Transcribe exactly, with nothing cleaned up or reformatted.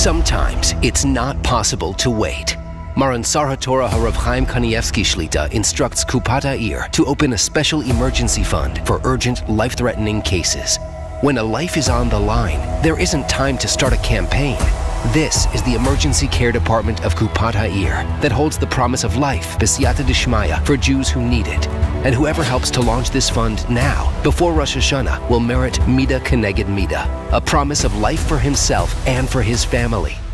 Sometimes it's not possible to wait. Maran Sarha Torah Harav Chaim Kanievsky Shlita instructs Kupat Ha'ir to open a special emergency fund for urgent, life-threatening cases. When a life is on the line, there isn't time to start a campaign. This is the Emergency Care Department of Kupat Ha'ir that holds the promise of life, B'siyata D'Shmaya, for Jews who need it. And whoever helps to launch this fund now, before Rosh Hashanah, will merit Mida Keneged Mida, a promise of life for himself and for his family.